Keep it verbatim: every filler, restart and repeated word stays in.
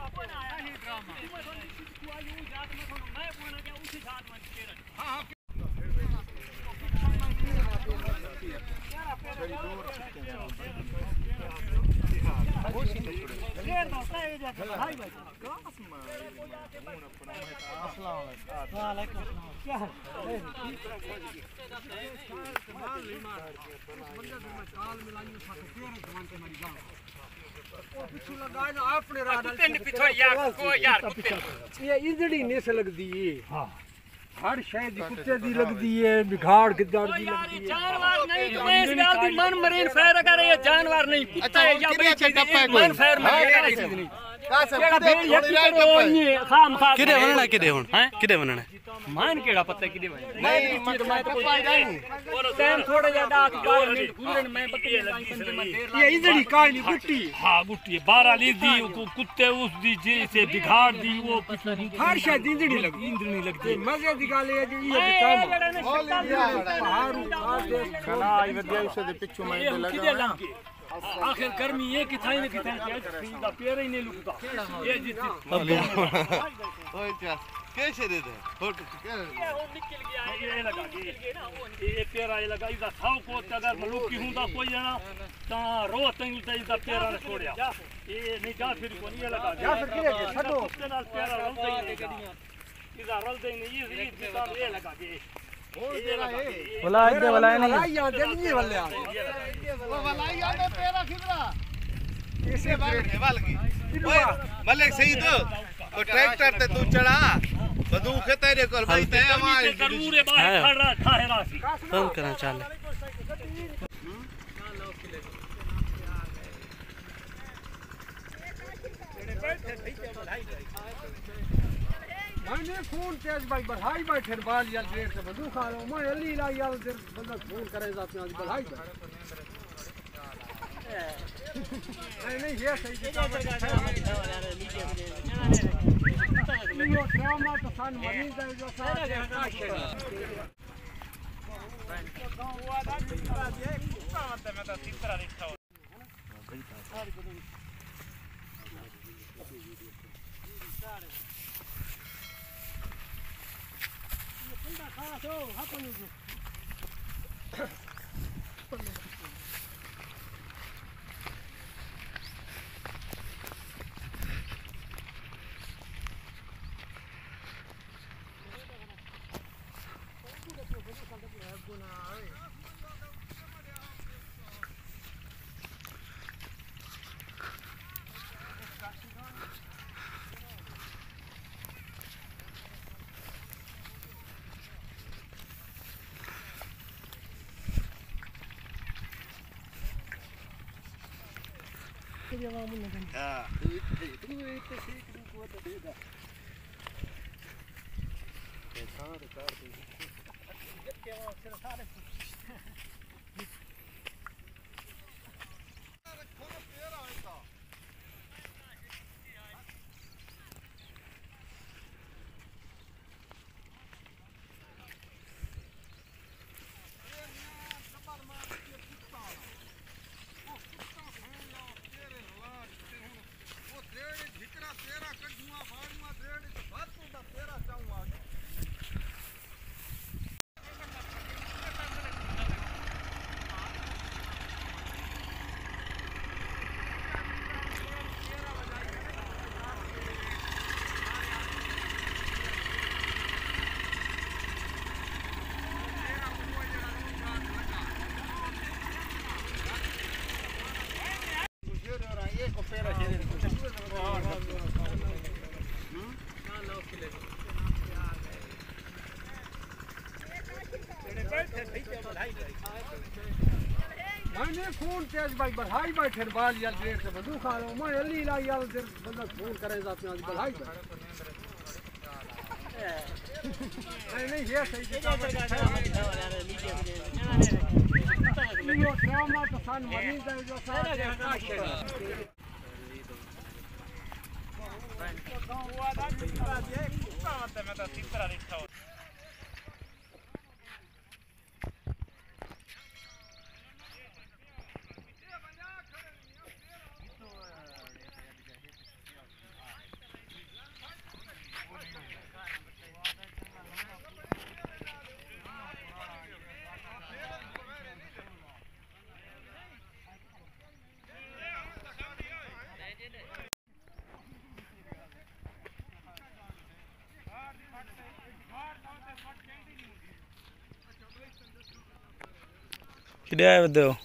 ये इजड़ी ने से लगदी है हां हर शय दी कुत्ते दी लगदी है बिगाड़ गिद्दाड़ दी लगदी है जानवर नहीं तो मैं इस बात दी मन मरीन फैर अगर ये जानवर नहीं कुत्ता है या मन फैर में का से खाम खा किदे बनना किदे हुन किदे बनना मान केड़ा पत्ता किदे नहीं मत मैं तो कोई नहीं टाइम थोड़ा ज्यादा आके गाल में गुरन मैं बकरी में देर ये इजड़ी काली गुट्टी हां गुट्टी बारह ली दी कुत्ते उस दी जैसे बिगाड़ दी वो हर शय दी इजड़ी लगदी इंद्रनी लगदी मजे दी गाल है जी ये काम पहाड़ उखाड़ दे खला आई वदिया उसे दे पिछु मैं लगा आखिर गर्मी ये किथाई ने किथाई के पैर ही नहीं लुकता ये जित ओए क्या कैसे दे दे फोटो क्या ये वो निकल गया ये लगा के ये पैर ये लगा इदा साव को अगर मलुकी हुंदा कोई जना ता रो तंग ते इदा पैर ने छोड़या ये नहीं जा फिर को नहीं लगा जा फिर किरे के छडो उसके नाल पैर रलते ही गड्डियां इदा रलते नहीं ये इदा ये लगा के बोला इधर वाला नहीं वलाइया जल्दी वाले आ वो वलाइया दे पेरा खिदरा इसे वाल की ओए मलिक सही तो तो ट्रैक्टर ते तू चढ़ा बदू के तेरे कोल भाई ते हमारी जरूर है बाहर खड़ा था रासी फोन करा चल मैंने फोन तेज भाई बढ़ाई बैठे बाल यार डेढ़ से बदू खा लो मैं अली ला यार देर बंदा फोन करे जाते हैं बढ़ाई नहीं नहीं ये सही ये ड्रामा तो सान मरी जाए जो सारा हुआ था तीसरा ये कुत्ता मत मैं तो तीसरा लिखा हो So, happen is हां तू तू इतने सीख दू को तो देगा ये सारे कर दे ये क्या वो सारे मैंने फोन तेज भाई बढ़ाई बैठे बाल यार डेढ़ से बदू खा लो मैं अली ला यार देर बंदा फोन करे जाते हैं बढ़ाई नहीं नहीं ये सही ये ड्रामा तो सान मरी जाए जो सारा हुआ था तीसरा ये कुत्ता मत मैं तो तीसरा लिखा हो किधे आए बदे हो